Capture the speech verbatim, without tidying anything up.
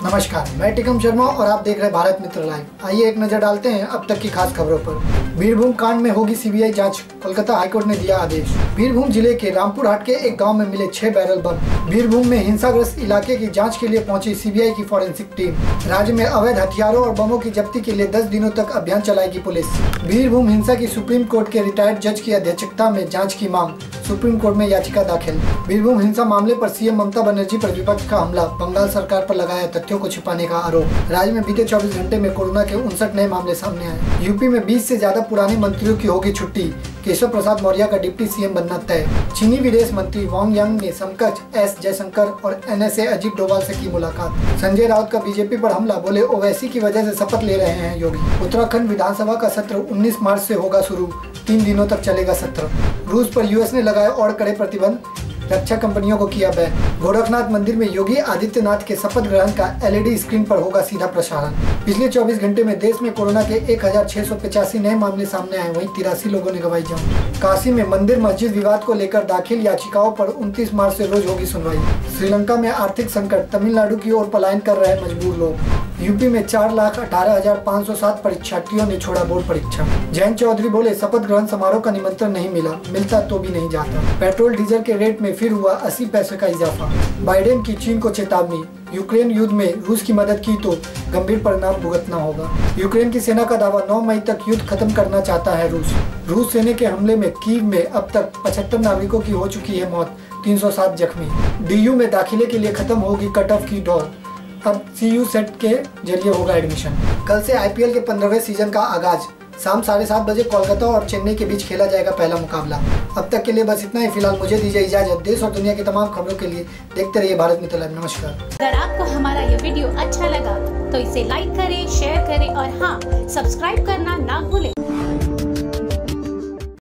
नमस्कार, मैं टिकम शर्मा और आप देख रहे हैं भारत मित्र लाइव। आइए एक नजर डालते हैं अब तक की खास खबरों पर। बीरभूम कांड में होगी सीबीआई जांच, कोलकाता हाईकोर्ट ने दिया आदेश। बीरभूम जिले के रामपुर हाट के एक गांव में मिले छह बैरल बम। बीरभूम में हिंसाग्रस्त इलाके की जांच के लिए पहुंची सीबीआई की फॉरेंसिक टीम। राज्य में अवैध हथियारों और बमों की जब्ती के लिए दस दिनों तक अभियान चलाएगी पुलिस। बीरभूम हिंसा की सुप्रीम कोर्ट के रिटायर्ड जज की अध्यक्षता में जाँच की मांग, सुप्रीम कोर्ट में याचिका दाखिल। बीरभूम हिंसा मामले पर सीएम ममता बनर्जी पर विपक्ष का हमला, बंगाल सरकार पर लगाया तथ्यों को छिपाने का आरोप। राज्य में बीते चौबीस घंटे में कोरोना के उनसठ नए मामले सामने आए। यूपी में बीस से ज्यादा पुराने मंत्रियों की होगी छुट्टी, केशव प्रसाद मौर्य का डिप्टी सीएम बनना तय। चीनी विदेश मंत्री वांग यांग ने समकक्ष एस जयशंकर और एनएसए अजीत डोभाल से की मुलाकात। संजय राउत का बीजेपी पर हमला, बोले ओवैसी की वजह से शपथ ले रहे हैं योगी। उत्तराखंड विधानसभा का सत्र उन्नीस मार्च से होगा शुरू, तीन दिनों तक चलेगा सत्र। रूस पर यूएस ने लगाए और कड़े प्रतिबंध, रक्षा कंपनियों को किया बैन। गोरखनाथ मंदिर में योगी आदित्यनाथ के शपथ ग्रहण का एलईडी स्क्रीन पर होगा सीधा प्रसारण। पिछले चौबीस घंटे में देश में कोरोना के एक हजार छह सौ पचासी नए मामले सामने आए, वहीं तिरासी लोगों ने गंवाई जान। काशी में मंदिर मस्जिद विवाद को लेकर दाखिल याचिकाओं पर उनतीस मार्च से रोज होगी सुनवाई। श्रीलंका में आर्थिक संकट, तमिलनाडु की ओर पलायन कर रहे मजबूर लोग। यूपी में चार लाख अठारह हजार पाँच सौ सात परीक्षार्थियों ने छोड़ा बोर्ड परीक्षा। जयंत चौधरी बोले शपथ ग्रहण समारोह का निमंत्रण नहीं मिला, मिलता तो भी नहीं जाता। पेट्रोल डीजल के रेट में फिर हुआ अस्सी पैसे का इजाफा। बाइडेन की चीन को चेतावनी, यूक्रेन युद्ध में रूस की मदद की तो गंभीर परिणाम भुगतना होगा। यूक्रेन की सेना का दावा, नौ मई तक युद्ध खत्म करना चाहता है रूस। रूस सेना के हमले में कीव में अब तक पचहत्तर नागरिकों की हो चुकी है मौत, तीन सौ सात जख्मी। डीयू में दाखिले के लिए खत्म होगी कट ऑफ की दौर, अब सीयू सेट के जरिए होगा एडमिशन। कल से आईपीएल के पंद्रहवें सीजन का आगाज, शाम साढ़े सात बजे कोलकाता और चेन्नई के बीच खेला जाएगा पहला मुकाबला। अब तक के लिए बस इतना ही। फिलहाल मुझे दीजिए इजाजत। देश और दुनिया की तमाम खबरों के लिए देखते रहिए भारत मित्र लाइव। नमस्कार। अगर आपको हमारा ये वीडियो अच्छा लगा तो इसे लाइक करें, शेयर करें और हाँ, सब्सक्राइब करना ना भूलें।